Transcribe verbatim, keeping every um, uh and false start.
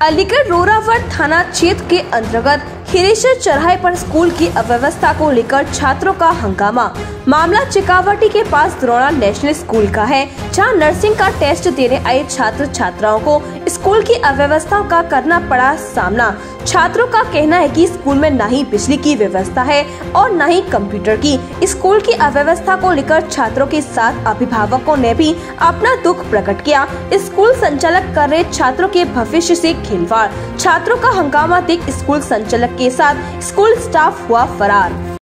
अलीगढ़ रोरावर थाना क्षेत्र के अंतर्गत खिरेश्वर चौराहे पर स्कूल की अव्यवस्था को लेकर छात्रों का हंगामा। मामला चिकावटी के पास द्रोणा नेशनल स्कूल का है, जहां नर्सिंग का टेस्ट देने आए छात्र छात्राओं को स्कूल की अव्यवस्था का करना पड़ा सामना। छात्रों का कहना है कि स्कूल में न ही बिजली की व्यवस्था है और न ही कंप्यूटर की। स्कूल की अव्यवस्था को लेकर छात्रों के साथ अभिभावकों ने भी अपना दुख प्रकट किया। स्कूल संचालक कर रहे छात्रों के भविष्य से खिलवाड़। छात्रों का हंगामा देख स्कूल संचालक के साथ स्कूल स्टाफ हुआ फरार।